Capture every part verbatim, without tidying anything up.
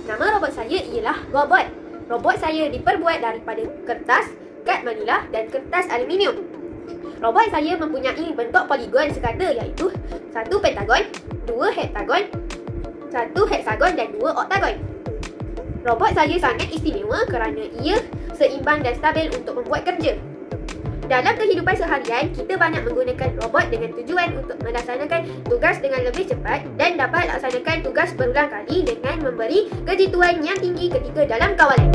Nama robot saya ialah robot. Robot saya diperbuat daripada kertas, kad manila dan kertas aluminium. Robot saya mempunyai bentuk poligon sekata iaitu satu pentagon, dua hektagon, satu heksagon dan dua oktagon. Robot saya sangat istimewa kerana ia seimbang dan stabil untuk membuat kerja. Dalam kehidupan seharian, kita banyak menggunakan robot dengan tujuan untuk melaksanakan tugas dengan lebih cepat dan dapat laksanakan tugas berulang kali dengan memberi kejituan yang tinggi ketika dalam kawalan.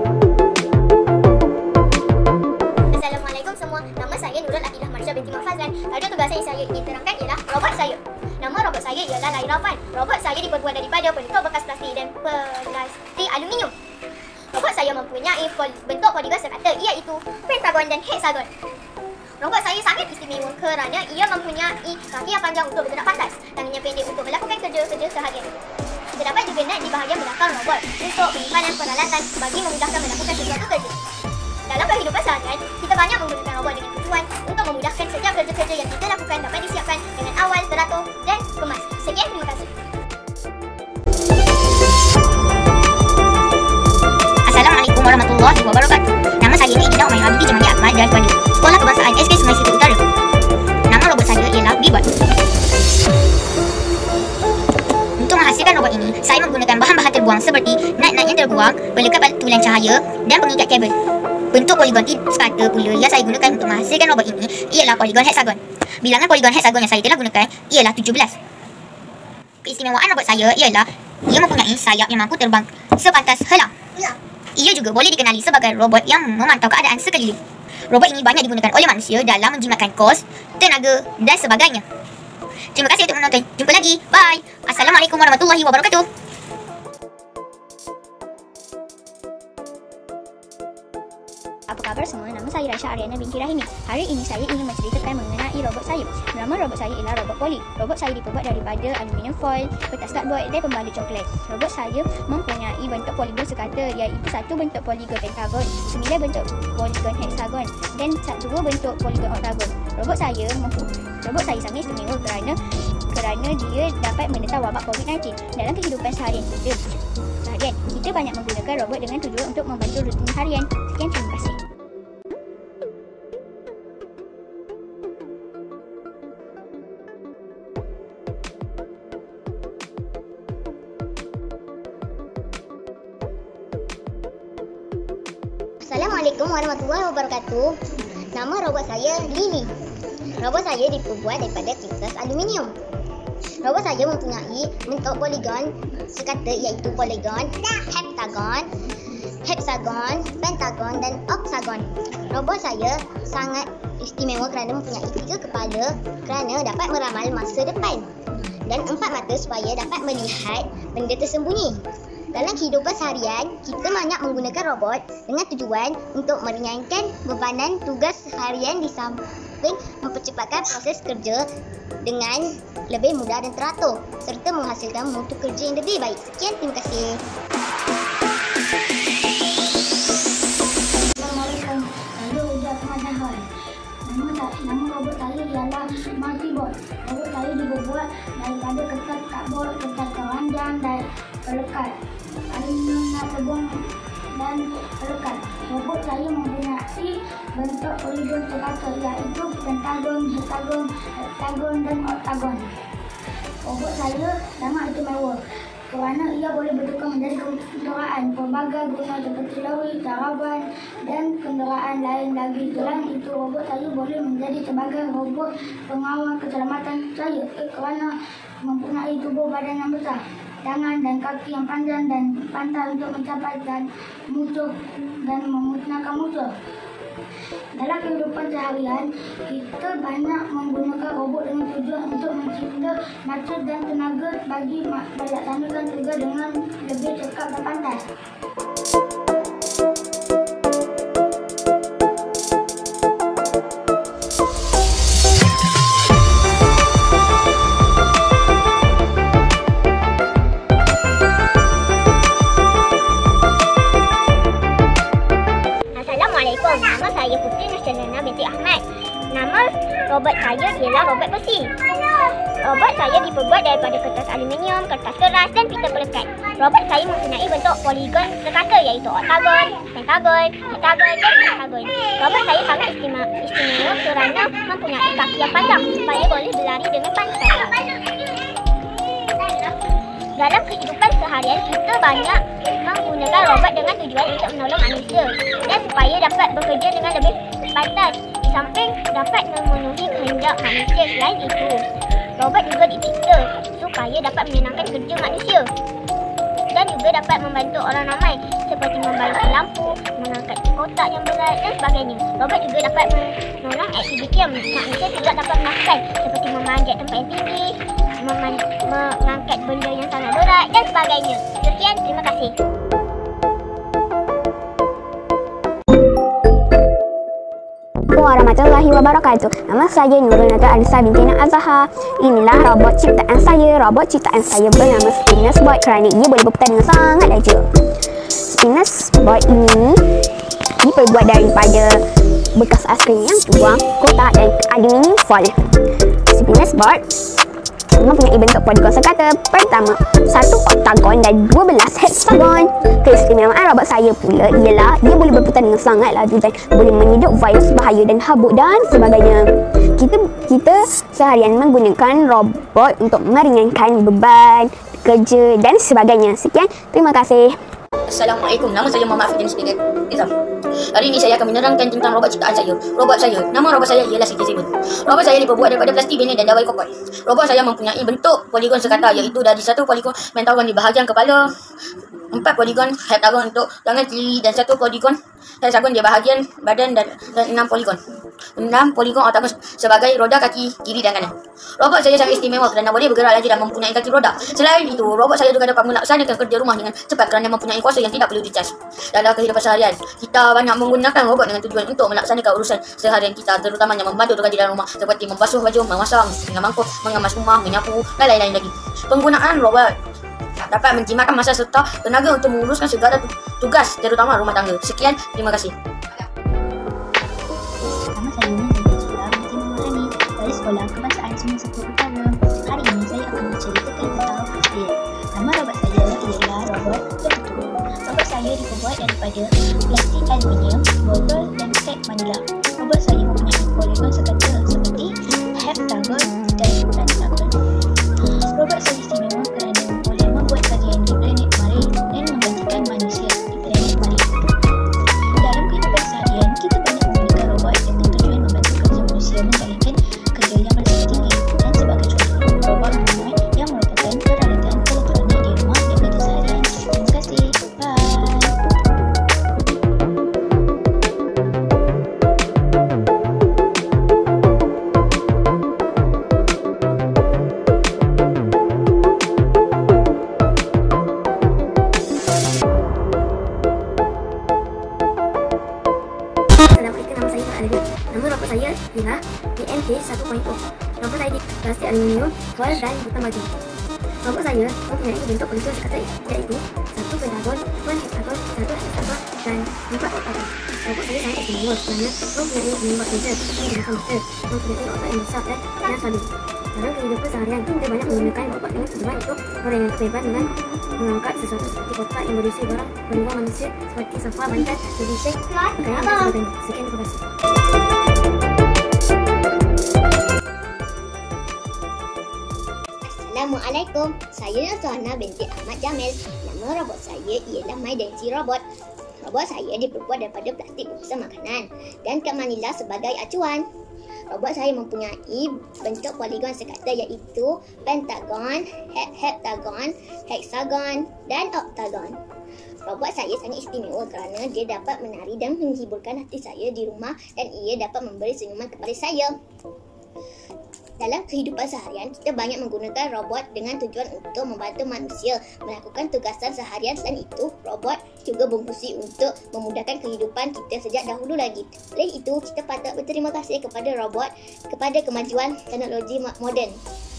Assalamualaikum semua. Nama saya Nurul Atilah Marsha binti Mahfazan. Pada tugas yang saya ingin terangkan ialah robot saya. Nama robot saya ialah Laila Fan. Robot saya diperbuat daripada bentuk bekas plastik dan plastik aluminium. Robot saya mempunyai pol bentuk poligon sekata iaitu pentagon dan heksagon. Robot saya sangat istimewa kerana ia mempunyai kaki yang panjang untuk bergerak pantas, tangan yang pendek untuk melakukan kerja-kerja seharian. Terdapat juga net di bahagian belakang robot untuk penyimpanan peralatan bagi memudahkan melakukan sesuatu kerja. Dalam kehidupan seharian, kita banyak menggunakan robot dengan tujuan untuk memudahkan setiap kerja-kerja yang kita lakukan dapat disiapkan dengan awal, teratur dan kemas. Sekian, terima kasih. Assalamualaikum warahmatullahi wabarakatuh. Nama saya Idina Umayyah binti Jamalia Akmal daripada Sekolah Kebangsaan S K Sungai Situ Utara. Nama robot saya ialah Bibot. Untuk menghasilkan robot ini, saya menggunakan bahan-bahan terbuang seperti nut-nut yang terbuang, pelekat tulen cahaya dan pengikat kabel. Bentuk poligon sekata pula yang saya gunakan untuk menghasilkan robot ini ialah poligon heksagon. Bilangan poligon heksagon yang saya telah gunakan ialah tujuh belas. Keistimewaan robot saya ialah ia mempunyai sayap yang mampu terbang sepantas helang. Ia juga boleh dikenali sebagai robot yang memantau keadaan sekeliling. Robot ini banyak digunakan oleh manusia dalam menjimatkan kos, tenaga dan sebagainya. Terima kasih untuk menonton. Jumpa lagi. Bye. Assalamualaikum warahmatullahi wabarakatuh. Apa khabar semua? Nama saya Raisha Ariana binti Rahimi. Hari ini saya ingin menceritakan mengenai robot saya. Nama robot saya ialah robot poli. Robot saya diperbuat daripada aluminium foil, kertas cardboard dan pembalut coklat. Robot saya mempunyai bentuk poligon sekata iaitu satu bentuk poligon pentagon, sembilan bentuk poligon heksagon dan dua bentuk poligon oktagon. Robot saya robot saya sangat istimewa kerana kerana dia dapat menentang wabak COVID sembilan belas. Dalam kehidupan seharian kita, seharian kita banyak menggunakan robot dengan tujuan untuk membantu rutin harian. Sekian, terima kasih. Assalamualaikum warahmatullahi wabarakatuh. Nama robot saya Lily. Robot saya diperbuat daripada kertas aluminium. Robot saya mempunyai bentuk poligon sekata iaitu poligon, heptagon, heksagon, pentagon dan oktagon. Robot saya sangat istimewa kerana mempunyai tiga kepala kerana dapat meramal masa depan dan empat mata supaya dapat melihat benda tersembunyi. Dalam kehidupan seharian, kita banyak menggunakan robot dengan tujuan untuk meringankan bebanan tugas harian di samping mempercepatkan proses kerja dengan lebih mudah dan teratur serta menghasilkan mutu kerja yang lebih baik. Sekian, terima kasih. Assalamualaikum. Saya Uda Ahmad. Nama nama robot saya ialah Multibot. Robot saya dibuat daripada kertas cardboard, kertas keranjang dan pelekat aluminium yang terbuang dan pelekat. Robot saya mempunyai bentuk poligon sekata iaitu pentagon, heksagon, heksagon dan oktagon. Robot saya sangat istimewa kerana ia boleh bertukar menjadi kenderaan pelbagai guna seperti lori, karavan dan kenderaan lain lagi. Selain itu, robot saya boleh menjadi sebagai robot pengawal keselamatan saya kerana mempunyai tubuh badan yang besar, tangan dan kaki yang panjang dan pantas untuk mencapai dan musuh dan memusnahkan musuh. Dalam kehidupan seharian, kita banyak menggunakan robot dengan tujuan untuk mencipta masa dan tenaga bagi melaksanakan tugas dengan lebih cepat dan pantas. Nama saya Putri Nursyana binti Ahmad. Nama robot saya ialah robot besi. Robot saya diperbuat daripada kertas aluminium, kertas keras dan pita pelekat. Robot saya mempunyai bentuk poligon sekata iaitu oktagon, pentagon, hektagon dan heksagon. Robot saya sangat istimewa, istimewa kerana mempunyai kaki yang panjang supaya boleh berlari dengan pantai. Dalam kehidupan seharian, kita banyak menggunakan robot dengan tujuan untuk menolong manusia dan supaya dapat bekerja dengan lebih pantas. Di samping dapat memenuhi kehendak manusia, selain itu, robot juga dicipta supaya dapat menyenangkan kerja manusia dan juga dapat membantu orang ramai seperti membalikkan lampu, mengangkat kotak yang berat dan sebagainya. Robot juga dapat menolong aktiviti yang manusia tidak dapat melakukan seperti memanjat tempat yang tinggi, mengangkat benda yang sangat berat dan sebagainya. Sekian, terima kasih. Assalamualaikum warahmatullahi wabarakatuh. Nama saya Nurul Naga Alisa binti Azhar. Inilah robot ciptaan saya. Robot ciptaan saya bernama Spinners Bot kerana ia boleh berputar dengan sangat laju. Spinners Bot ini diperbuat daripada bekas aiskrim yang tuang, kotak dan aluminium foil. Spinners Bot mempunyai bentuk poligon sekata. Pertama, satu oktagon dan dua belas heksagon. Keistimewaan robot saya pula ialah ia boleh berputar dengan sangat laju dan boleh menyeduk virus bahaya dan habuk dan sebagainya. Kita kita seharian menggunakan robot untuk meringankan beban kerja dan sebagainya. Sekian, terima kasih. Assalamualaikum, nama saya Muhammad Afidin Spirit Izam. Hari ini saya akan menerangkan tentang robot ciptaan saya. Robot saya, nama robot saya ialah City Seven. Robot saya diperbuat daripada plastik bina dan dawai kokot. Robot saya mempunyai bentuk poligon sekata iaitu dari satu poligon pentagon di bahagian kepala, empat poligon heptagon untuk tangan kiri dan satu poligon heksagon di bahagian badan dan, dan enam poligon enam poligon oktagon sebagai roda kaki kiri dan kanan. Robot saya sangat istimewa kerana boleh bergerak laju dan mempunyai kaki roda. Selain itu, robot saya juga dapat melaksanakan kerja rumah dengan cepat kerana mempunyai kuasa yang tidak perlu dicas. Dalam kehidupan seharian, kita banyak menggunakan robot dengan tujuan untuk melaksanakan urusan seharian kita, terutamanya membantu tugas di dalam rumah seperti membasuh baju, memasak, dengan mangkuk, mengemas rumah, menyapu dan lain-lain lagi. Penggunaan robot dapat menjimatkan masa serta tenaga untuk menguruskan segala tugas terutama rumah tangga. Sekian, terima kasih. Nama saya Nurul Naga binti Mahani dari Sekolah Kebangsaan Sungai Sepuh Utara. Hari ini saya akan menceritakan tentang dia. Nama robot saya ialah robot Betutu. Robot saya diperbuat daripada plastik aluminium, botol dan tag manila. Robot saya mempunyai poligon sekata seperti heptagon dan pentagon. Robot saya istimewa kerana boleh membuat kajian di planet Mars dan menggantikan manusia di planet Mars. Dalam kehidupan seharian, kita banyak menggunakan robot dengan tujuan membantu kerja manusia menjalankan kerja yang berisiko tinggi. Dan sebagai contoh, robot humanoid yang merupakan peralatan elektronik di rumah dan kerja seharian. Terima kasih. Bye. Assalamualaikum, nama saya Alif. Nama robot saya ialah B M K satu titik nol. Robot saya di plastik aluminium, foil dan hitam baju. Robot saya mempunyai bentuk poligon sekata iaitu satu pentagon, dua heksagon, satu heksagon dan empat oktagon. Robot saya sangat istimewa kerana mempunyai menembak laser, menggunakan motor, mempunyai otak yang besar dan yang stabil. Dalam kehidupan seharian, kita banyak menggunakan robot dengan tujuan untuk meringankan beban dengan mengangkat sesuatu seperti kotak yang berisi barang berluar manusia seperti sofa, bantal, televisyen, pakaian dan sebagainya. Sekian, terima kasih. Assalamualaikum, saya Nurhana binti Ahmad Jamil. Nama robot saya ialah My Dancy Robot. Robot saya diperbuat daripada plastik urusan makanan dan kad manila sebagai acuan. Robot saya mempunyai bentuk poligon sekata iaitu pentagon, he- heptagon, heksagon dan oktagon. Robot saya sangat istimewa kerana dia dapat menari dan menghiburkan hati saya di rumah dan ia dapat memberi senyuman kepada saya. Dalam kehidupan seharian, kita banyak menggunakan robot dengan tujuan untuk membantu manusia melakukan tugasan seharian. Selain itu, robot juga berfungsi untuk memudahkan kehidupan kita sejak dahulu lagi. Oleh itu, kita patut berterima kasih kepada robot kepada kemajuan teknologi moden.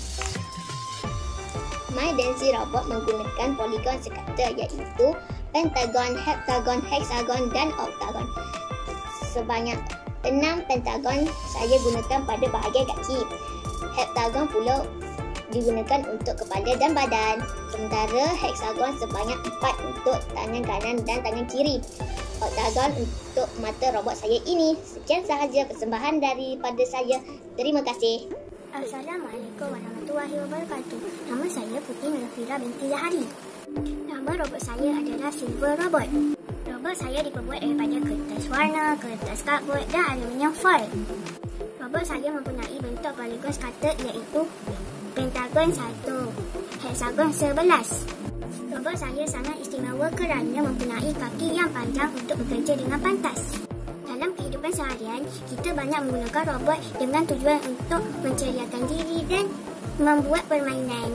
My Dancy Robot menggunakan poligon sekata iaitu pentagon, heptagon, heksagon dan oktagon. Sebanyak enam pentagon saya gunakan pada bahagian kaki. Heptagon pula digunakan untuk kepala dan badan. Sementara heksagon sebanyak empat untuk tangan kanan dan tangan kiri. Oktagon untuk mata robot saya ini. Sekian sahaja persembahan daripada saya. Terima kasih. Assalamualaikum warahmatullahi wabarakatuh. Nama saya Putri Melafira binti Zahari. Nama robot saya adalah Silver Robot. Robot saya diperbuat daripada kertas warna, kertas cardboard dan aluminium foil. Robot saya mempunyai bentuk poligon scatter iaitu pentagon satu, hexagon sebelas. Robot saya sangat istimewa kerana mempunyai kaki yang panjang untuk bekerja dengan pantas. Dalam kehidupan seharian, kita banyak menggunakan robot dengan tujuan untuk menceriakan diri dan membuat permainan.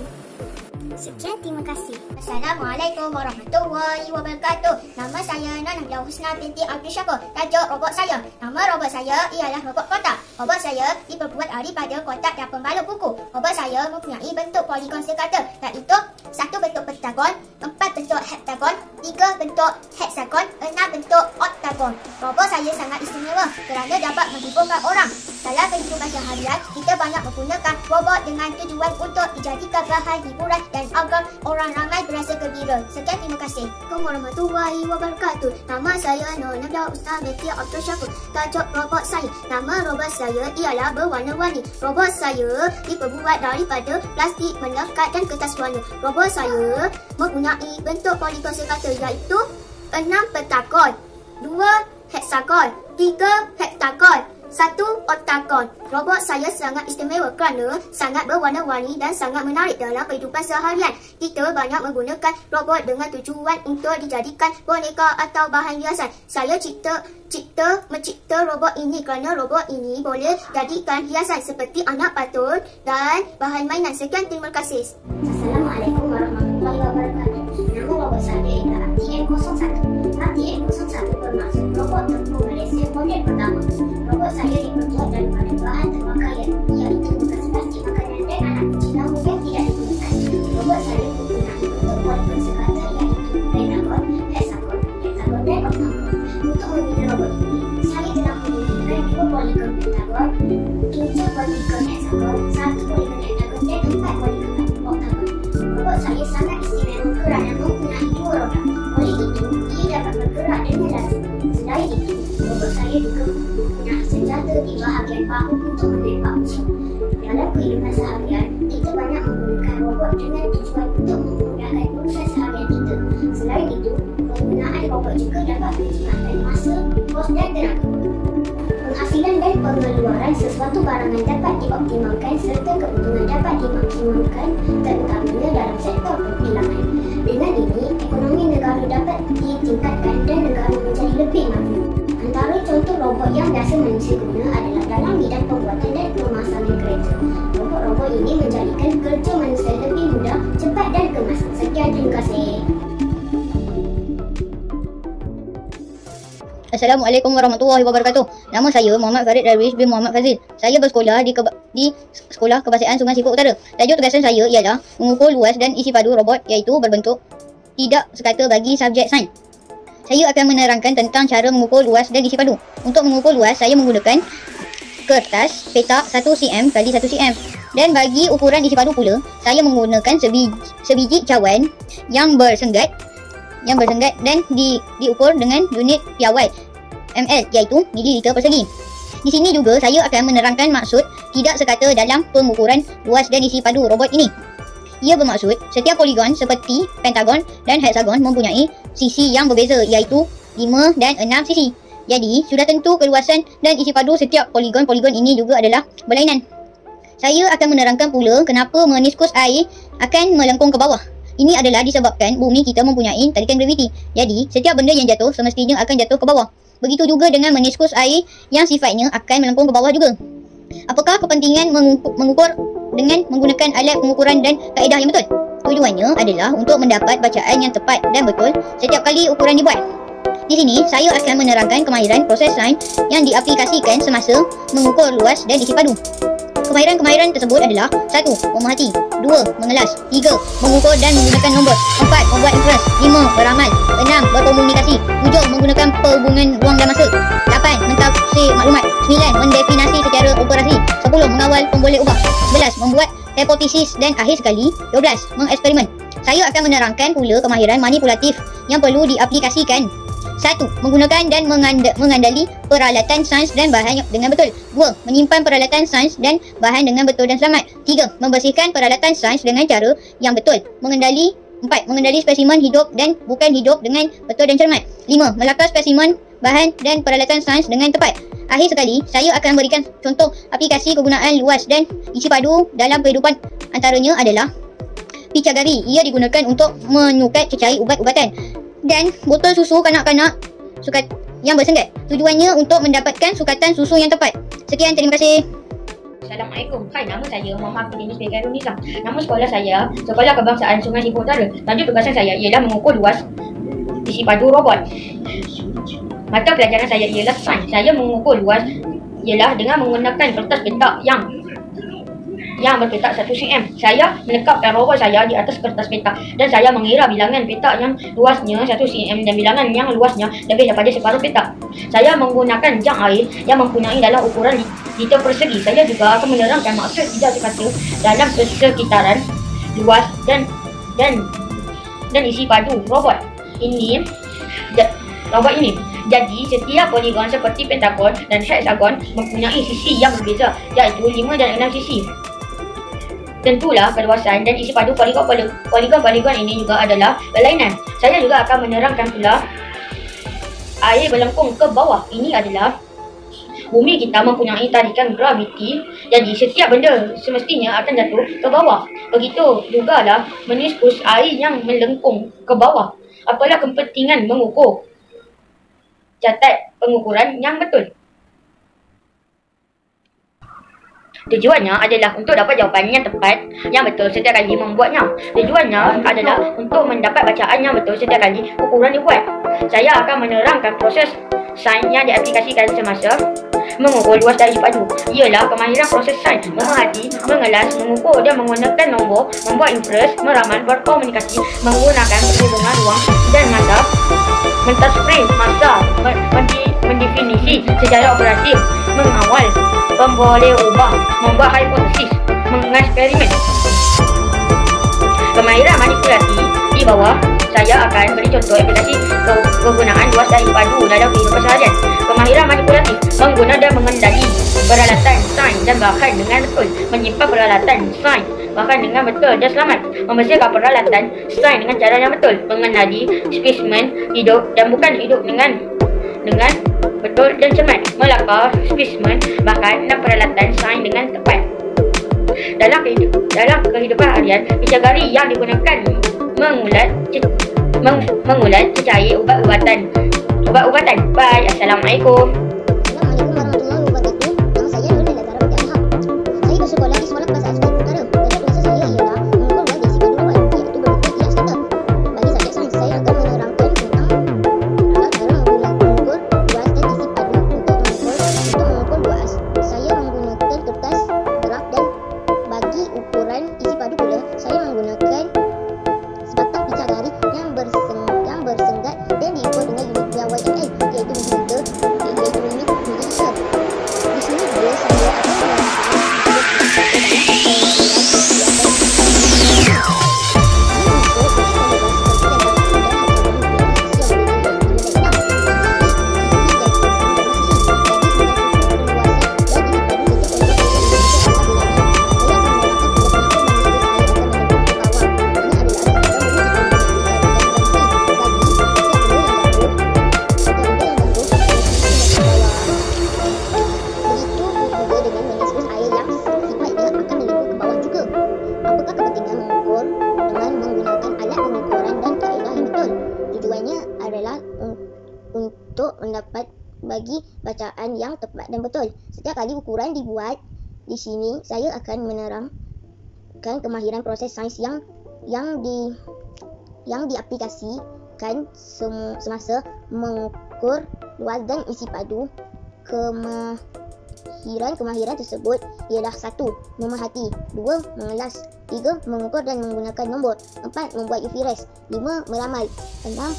Sekian, terima kasih. Assalamualaikum warahmatullahi wabarakatuh. Nama saya Nana Husna binti Abdul Syakur. Tajuk robot saya. Nama robot saya ialah robot kotak. Robot saya diperbuat daripada kotak dan pembalut buku. Robot saya mempunyai bentuk poligon sekata, iaitu satu bentuk pentagon, empat bentuk heptagon, tiga bentuk hexagon, enam bentuk oktagon. Robot saya sangat istimewa kerana dapat menghiburkan orang. Dalam kehidupan seharian, kita banyak menggunakan robot dengan tujuan untuk dijadikan bahan hiburan dan agar orang ramai berasa gembira. Sekian, terima kasih. Assalamualaikum warahmatullahi wabarakatuh. Nama saya Nur Nabila Ustaz binti Abdul Syakur. Tajuk robot saya. Nama robot saya ialah berwarna-warni. Robot saya diperbuat daripada plastik, melekat dan kertas warna. Robot saya mempunyai bentuk poligon sekata, iaitu enam pentagon, dua hexagon, tiga heptagon, satu oktagon. Robot saya sangat istimewa kerana sangat berwarna-warni dan sangat menarik dalam kehidupan seharian. Kita banyak menggunakan robot dengan tujuan untuk dijadikan boneka atau bahan hiasan. Saya cipta cipta mencipta robot ini kerana robot ini boleh jadikan hiasan seperti anak patung dan bahan mainan. Sekian, terima kasih. Assalamualaikum warahmatullahi wabarakatuh. Nama robot saya ialah R T M kosong satu. R T M kosong satu bermaksud robot tempur Malaysia model pertama. Robot saya diperbuat daripada bahan terpakai, iaitu bekas plastik makanan dan anak kecil lampu yang tidak digunakan. Robot saya mempunyai bentuk poligon sekata, iaitu pentagon, hexagon, hexagon dan oktagon. Untuk membina robot ini, saya telah menggunakan dua poligon pentagon, tiga poligon hexagon, satu poligon hexagon dan empat poligon oktagon. Robot saya sangat istimewa kerana mempunyai dua roda. Oleh itu, ia dapat bergerak dengan laju. Selain itu, robot saya juga mempunyai senjata di bahagian bahu untuk menembak musuh. Dalam kehidupan seharian, kita banyak menggunakan robot dengan tujuan untuk memudahkan urusan seharian kita. Selain itu, penggunaan robot juga dapat menjimatkan masa, kos dan tenaga. Penghasilan dan pengeluaran sesuatu barangan dapat dioptimalkan serta keuntungan dapat dimaksimalkan, terutamanya dalam sektor perfilman. Dengan ini, ekonomi negara dapat ditingkatkan dan negara menjadi lebih maju. Antara contoh robot yang biasa manusia guna adalah dalam bidang pembuatan dan pemasangan kereta. Robot-robot ini menjadikan kerja manusia lebih mudah, cepat dan kemas. Sekian, terima kasih. Assalamualaikum warahmatullahi wabarakatuh. Nama saya Muhammad Farid Darwish bin Muhammad Fazil. Saya bersekolah di, Keba di Sekolah Kebahasaan Sungai Siput Utara. Tajuk tugasan saya ialah mengukur luas dan isi padu robot, iaitu berbentuk tidak sekata bagi subjek sains. Saya akan menerangkan tentang cara mengukur luas dan isi padu. Untuk mengukur luas, saya menggunakan kertas petak satu sentimeter kali satu sentimeter. Dan bagi ukuran isi padu pula, saya menggunakan sebiji, sebiji cawan yang bersenggat yang bersenggat dan di, diukur dengan unit piawai ml, iaitu mililiter persegi. Di sini juga saya akan menerangkan maksud tidak sekata dalam pengukuran luas dan isi padu robot ini. Ia bermaksud setiap poligon seperti pentagon dan hexagon mempunyai sisi yang berbeza, iaitu lima dan enam sisi. Jadi, sudah tentu keluasan dan isi padu setiap poligon-poligon ini juga adalah berlainan. Saya akan menerangkan pula kenapa meniskus air akan melengkung ke bawah. Ini adalah disebabkan bumi kita mempunyai tarikan graviti. Jadi, setiap benda yang jatuh semestinya akan jatuh ke bawah. Begitu juga dengan meniskus air yang sifatnya akan melengkung ke bawah juga. Apakah kepentingan mengukur, mengukur dengan menggunakan alat pengukuran dan kaedah yang betul? Tujuannya adalah untuk mendapat bacaan yang tepat dan betul setiap kali ukuran dibuat. Di sini, saya akan menerangkan kemahiran proses sains yang diaplikasikan semasa mengukur luas dan isi padu. Kemahiran-kemahiran tersebut adalah satu. Memerhati, dua. Mengelas, tiga. Mengukur dan menggunakan nombor, empat. Membuat inference, lima. Beramal, enam. Berkomunikasi, tujuh. Menggunakan perhubungan ruang dan masa, lapan. Mentafsir maklumat, sembilan. Mendefinasi secara operasi, sepuluh. Mengawal pemboleh ubah, sebelas. Membuat hipotesis dan akhir sekali dua belas. Mengeksperimen. Saya akan menerangkan pula kemahiran manipulatif yang perlu diaplikasikan. Satu. Menggunakan dan mengand- mengandali peralatan sains dan bahan dengan betul. Dua. Menyimpan peralatan sains dan bahan dengan betul dan selamat. Tiga. Membersihkan peralatan sains dengan cara yang betul. Mengendali Empat. Mengendali spesimen hidup dan bukan hidup dengan betul dan cermat. Lima. Melakar spesimen bahan dan peralatan sains dengan tepat. Akhir sekali, saya akan berikan contoh aplikasi kegunaan luas dan isi padu dalam kehidupan. Antaranya adalah picagari. Ia digunakan untuk menukat cecair ubat-ubatan dan botol susu kanak-kanak sukat yang bersenggat. Tujuannya untuk mendapatkan sukatan susu yang tepat. Sekian, terima kasih. Assalamualaikum. Hai, nama saya Muhammad Fidinis Begharul Nizam. Nama sekolah saya Sekolah Kebangsaan Sungai Sibuk Utara. Tajuk tugasan saya ialah mengukur luas isi padu robot. Mata pelajaran saya ialah sains. Saya mengukur luas ialah dengan menggunakan kertas petak yang yang berpetak satu sentimeter. Saya melekapkan robot saya di atas kertas petak dan saya mengira bilangan petak yang luasnya satu sentimeter dan bilangan yang luasnya lebih daripada separuh petak. Saya menggunakan jang air yang mempunyai dalam ukuran liter persegi. Saya juga akan menerangkan maksud tidak sekata dalam persekitaran luas dan dan dan isi padu robot ini. Robot ini. Jadi, setiap poligon seperti pentagon dan heksagon mempunyai sisi yang berbeza, iaitu lima dan enam sisi. Tentulah keluasan dan isi padu poligon-poligon ini juga adalah berlainan. Saya juga akan menerangkan pula air berlengkung ke bawah. Ini adalah bumi kita mempunyai tarikan graviti. Jadi setiap benda semestinya akan jatuh ke bawah. Begitu jugalah meniskus air yang melengkung ke bawah. Apalah kepentingan mengukur? Catat pengukuran yang betul. Tujuannya adalah untuk dapat jawapan yang tepat, yang betul setiap kali membuatnya. Tujuannya adalah untuk mendapat bacaan yang betul setiap kali ukuran dibuat. Saya akan menerangkan proses sains yang diaplikasikan semasa mengukur luas dari padu. Ialah kemahiran proses sains, memerhati, mengelas, mengukur dan menggunakan nombor, membuat infras, meramal, berkomunikasi, menggunakan perhubungan ruang dan masa, mentasframe masa, mendefinisi secara operatif, mengawal, memboleh ubah, membuat hipotesis, mengeksperimen. Kemahiran manipulasi di bawah saya akan beri contoh aplikasi ke kegunaan luas dari padu dalam kehidupan seharian. Kemahiran manipulatif mengguna dan mengendali peralatan sains dan bahan dengan betul, menyimpan peralatan sains bahan dengan betul dan selamat, membersihkan peralatan sains dengan cara yang betul, mengenali spesimen hidup dan bukan hidup dengan dengan betul dan cermat, melakar spesimen bahan dan peralatan sains dengan tepat. Dalam kehidupan, dalam kehidupan harian, picagari yang digunakan mengulat meng, mengulat cecair ubat-ubatan. Ubat-ubatan. Bye. Assalamualaikum. Assalamualaikum warahmatullahi wabarakatuh. Nama saya Nurul Nazara Binti Ahab. Saya bersekolah di Sekolah Kebangsaan Sungai Sibuk Utara. Tugas kuliah saya ialah mengukur luas isi padu robot, iaitu berbentuk tidak sekata. Bagi subjek sains, saya akan menerangkan tentang cara mengukur luas dan isi padu untuk mengukur untuk mengukur luas. Saya menggunakan kertas graf dan bagi ukuran isi padu pula, saya menggunakan sebatang picagari yang berseng, yang bersenggat dan diukur dengan unit Y M L, iaitu mililiter, iaitu unit mililiter. Di sini pula saya akan menerangkan untuk mendapat bagi bacaan yang tepat dan betul. Setiap kali ukuran dibuat, di sini saya akan menerangkan kemahiran proses sains yang yang di yang diaplikasikan sem, semasa mengukur luas dan isi padu. Kemahiran kemahiran tersebut ialah satu. Memerhati, dua. Mengelas, tiga. Mengukur dan menggunakan nombor, empat. Membuat U V res, lima. Meramal, enam.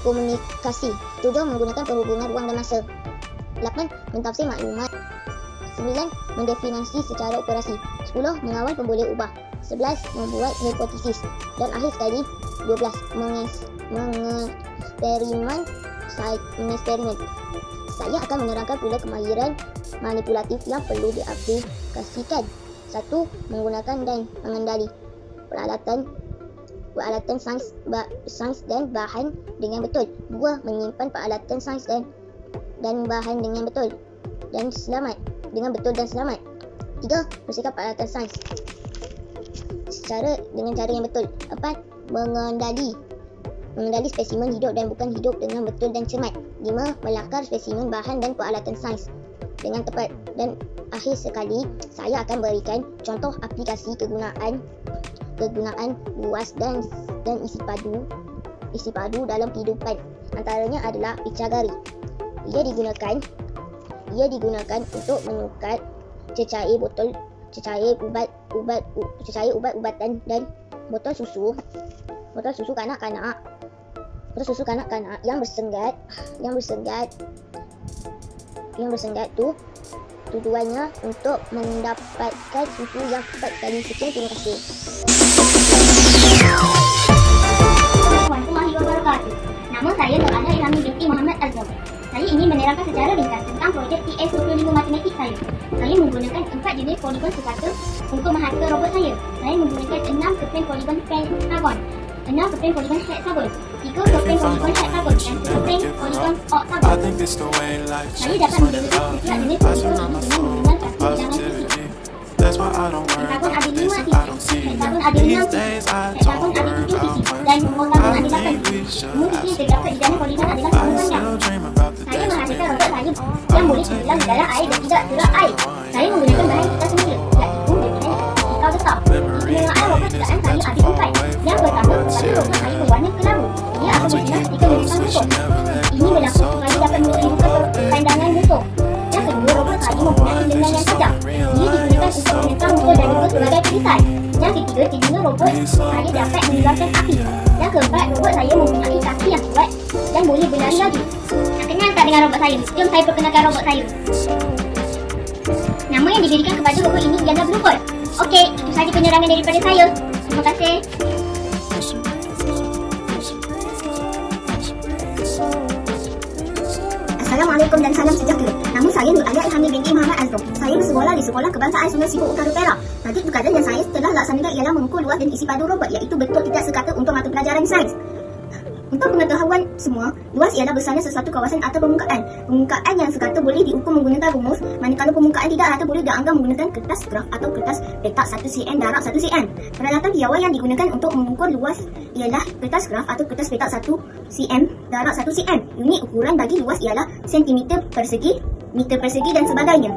Berkomunikasi, tujuh. Menggunakan perhubungan ruang dan masa, lapan. Mentafsir maklumat, sembilan. Mendefinisi secara operasi. sepuluh. Mengawal pemboleh ubah. sebelas. Membuat hipotesis. Dan akhir sekali, dua belas. Menges, mengeksperimen. Mengeksperimen. Saya akan menerangkan pula kemahiran manipulatif yang perlu diaplikasikan. Satu. Menggunakan dan mengendali peralatan peralatan sains, ba, sains dan bahan dengan betul. Dua. Menyimpan peralatan sains dan dan bahan dengan betul dan selamat dengan betul dan selamat. Tiga. Bersihkan peralatan sains secara dengan cara yang betul. Empat. Mengendali mengendali spesimen hidup dan bukan hidup dengan betul dan cermat. Lima. Melakar spesimen bahan dan peralatan sains dengan tepat. Dan akhir sekali, saya akan berikan contoh aplikasi kegunaan kegunaan luas dan dan isi padu isi padu dalam kehidupan. Antaranya adalah picagari. Ia digunakan ia digunakan untuk menukar cecair botol cecair ubat ubat cecair ubat-ubatan dan botol susu botol susu kanak-kanak botol susu kanak-kanak yang bersenggat yang bersenggat yang bersenggat tu tujuannya untuk mendapatkan susu yang tepat sekali. Sekian, terima kasih. Warahmatullahi wabarakatuh. Nama saya Nur Ana Ilhami binti Muhammad Azam. Saya ingin menerangkan secara ringkas tentang projek T S dua puluh lima matematik saya. Saya menggunakan empat jenis poligon sekata untuk menghata robot saya. Saya menggunakan enam keping poligon pentagon, enam keping poligon hexagon, tiga keping poligon hexagon dan satu keping poligon oktagon. Saya dapat menggunakan setiap jenis poligon dengan menggunakan kaki bilangan sisi. Hexagon ada lima sisi, hexagon ada enam sisi, hexagon ada tujuh sisi dan oktagon ada lapan sisi. Semua sisi yang terdapat di dalam poligon adalah sama panjang. Saya menghasilkan robot saya yang boleh tenggelam di dalam air dan tidak terap air. Saya menggunakan bahan kita semula, iaitu dengan fisika besar. Kegunaan robot ciptaan saya ada empat. Yang pertama, kepada robot saya berwarna kelabu. Ia akan bersinar ketika menggunakan musuh. Ini berlaku supaya dapat menyelesaikan pandangan musuh. Yang kedua, robot saya menggunakan lengan yang tajam. Ia digunakan untuk menentang musuh dan juga sebagai perisai. Yang ketiga, telinga robot saya dapat mengeluarkan api. Yang keempat, robot saya mempunyai kaki yang kuat dan boleh berlari lagi. Nak kenal tak dengan robot saya? Jom saya perkenalkan robot saya. Nama yang diberikan kepada robot ini ialah Bluebot. Okey, itu sahaja penerangan daripada saya. Terima kasih. Assalamualaikum dan salam sejahtera. Nama saya Nur Ana Ilhami binti Muhammad Azam. Saya bersekolah di Sekolah Kebangsaan Sungai Sibuk Utara Perak. Tajuk tugasan yang saya telah laksanakan ialah mengukur luas dan isi padu robot, iaitu bentuk tidak sekata untuk mata pelajaran sains. Untuk pengetahuan semua, luas ialah besarnya sesuatu kawasan atau permukaan. Permukaan yang sekata boleh diukur menggunakan rumus, manakala permukaan tidak rata boleh dianggap menggunakan kertas graf atau kertas petak satu sentimeter darab satu sentimeter. Peralatan piawai yang digunakan untuk mengukur luas ialah kertas graf atau kertas petak satu sentimeter darab satu sentimeter. Unit ukuran bagi luas ialah sentimeter persegi, meter persegi dan sebagainya.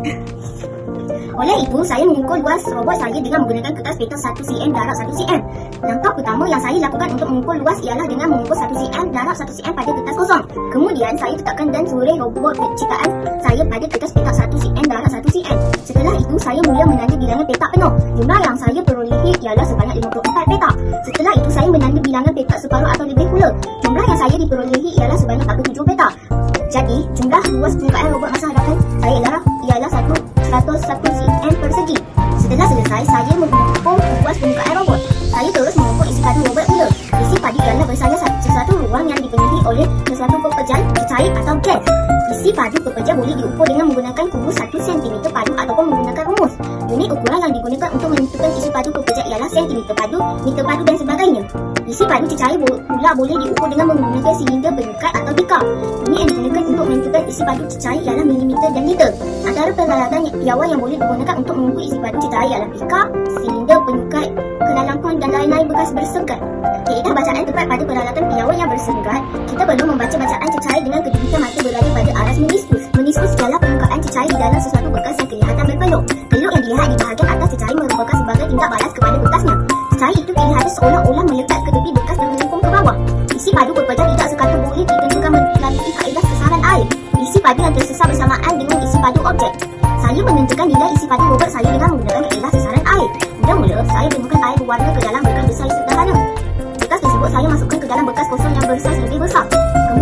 Oleh itu, saya mengukur luas robot saya dengan menggunakan kertas petak satu sentimeter darab satu sentimeter. Langkah pertama yang saya lakukan untuk mengukur luas ialah dengan mengukur satu sentimeter darab satu sentimeter pada kertas kosong. Kemudian, saya tetapkan dan suri robot ciptaan saya pada kertas petak satu sentimeter darab satu sentimeter. Setelah itu, saya mula menanda bilangan petak penuh. Jumlah yang saya perolehi ialah sebanyak lima puluh empat petak. Setelah itu, saya menanda bilangan petak separuh atau lebih pula. Jumlah yang saya diperolehi ialah sebanyak empat puluh tujuh petak. Jadi, jumlah luas permukaan robot masa hadapan saya ialah ialah satu seratus satu sentimeter persegi. Setelah selesai, saya mengukur luas permukaan robot. Saya terus mengukur isi padu robot pula. Isi padu ialah besarnya sesuatu ruang yang dipenuhi oleh sesuatu pekerjaan cair atau gas. Isi padu pekerja boleh diukur dengan menggunakan kubus satu sentimeter padu ataupun menggunakan rumus. Unit ukuran yang digunakan untuk menentukan isi padu pekerja ialah sentimeter padu, meter padu dan sebagainya. Isi padu cecair pula boleh diukur dengan menggunakan silinder berukat atau bikar. Unit yang digunakan untuk menentukan isi padu cecair ialah milimeter dan liter. Antara peralatan piawai yang boleh digunakan untuk mengukur isi padu cecair ialah bikar, silinder penukat, kelalangkon dan lain-lain bekas bersenggat. Kaedah bacaan tepat pada peralatan piawai yang bersenggat, kita perlu membaca bacaan cecair dengan kedudukan mata berada pada aras meniskus. Meniskus ialah permukaan cecair di dalam sesuatu bekas yang kelihatan berpeluk. Peluk yang dilihat di bahagian atas cecair merupakan sebagai tindak balas kepada bekasnya. Cecair itu kelihatan seolah-olah melekat ke tepi bekas dan melengkung ke bawah. Isi padu pekerja tidak sekata boleh ditentukan melalui kaedah sesaran air. Isi padu yang tersesar bersamaan dengan isi padu objek. Saya menentukan nilai isi padu robot saya dengan menggunakan kaedah sesaran air. Mula-mula, saya temukan air berwarna ke dalam bekas besar sederhana. Bekas tersebut saya masukkan ke dalam bekas kosong yang bersaiz lebih besar. Kemudian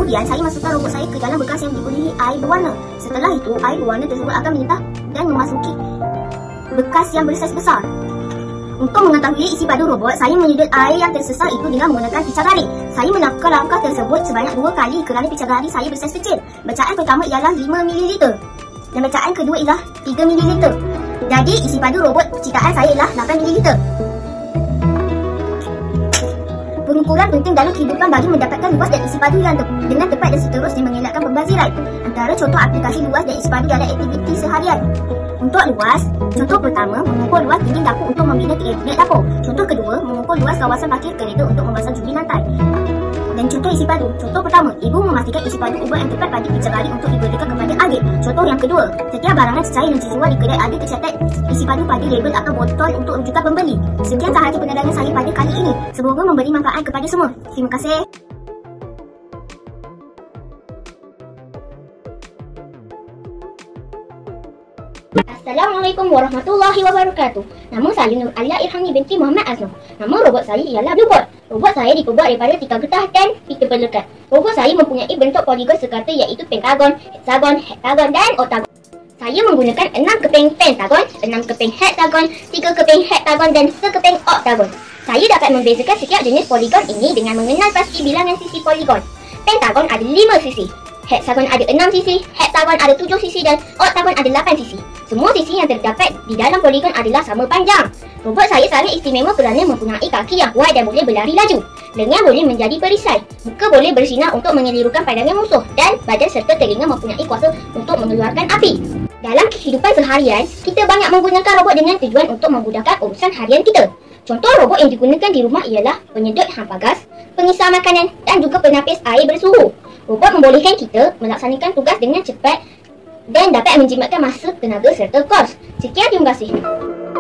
Kemudian saya masukkan robot saya ke dalam bekas yang dipenuhi air berwarna. Setelah itu, air berwarna tersebut akan menyetah dan memasuki bekas yang bersaiz besar. Untuk mengetahui isi padu robot, saya menyedot air yang tersesar itu dengan menggunakan picah garis. Saya melakukan langkah tersebut sebanyak dua kali kerana picah garis saya bersaiz kecil. Bacaan pertama ialah lima mililiter dan bacaan kedua ialah tiga mililiter. Jadi isi padu robot ciptaan saya ialah lapan mililiter. Pengukuran penting dalam kehidupan bagi mendapatkan luas dan isi padu yang te dengan tepat dan seterusnya mengelakkan pembaziran. Antara contoh aplikasi luas dan isi padu dalam aktiviti seharian. Untuk luas, contoh pertama, mengukur luas dinding dapur untuk membina kabinet dapur. Contoh kedua, mengukur luas kawasan parkir kereta untuk memasang juri lantai. Dan contoh isi padu. Contoh pertama, ibu memastikan isi padu ubat yang tepat pada picah garis untuk diberikan kepada adik. Contoh yang kedua, setiap barangan cecair yang dijual di kedai ada tercatat isi padu pada label atau botol untuk rujukan pembeli. Sekian sahaja penerangan saya pada kali ini. Semoga memberi manfaat kepada semua. Terima kasih. Assalamualaikum warahmatullahi wabarakatuh. Nama saya Nur Alia Irhami binti Muhammad Aznoh. Nama robot saya ialah Bluebot. Robot saya diperbuat daripada tika getah dan pita pelekat. Robot saya mempunyai bentuk poligon sekata iaitu pentagon, heksagon, hektagon dan oktagon. Saya menggunakan enam keping pentagon, enam keping hektagon, tiga keping hektagon dan sekeping oktagon. Saya dapat membezakan setiap jenis poligon ini dengan mengenal pasti bilangan sisi poligon. Pentagon ada lima sisi. Heksagon ada enam sisi, hektagon ada tujuh sisi dan oktagon ada lapan sisi. Semua sisi yang terdapat di dalam poligon adalah sama panjang. Robot saya sangat istimewa kerana mempunyai kaki yang kuat dan boleh berlari laju. Lengan boleh menjadi perisai, muka boleh bersinar untuk mengelirukan pandangan musuh dan badan serta telinga mempunyai kuasa untuk mengeluarkan api. Dalam kehidupan seharian, kita banyak menggunakan robot dengan tujuan untuk memudahkan urusan harian kita. Contoh robot yang digunakan di rumah ialah penyedot hampa gas, pengisar makanan dan juga penapis air bersuhu. Robot membolehkan kita melaksanakan tugas dengan cepat dan dapat menjimatkan masa, tenaga serta kos. Sekian, terima kasih.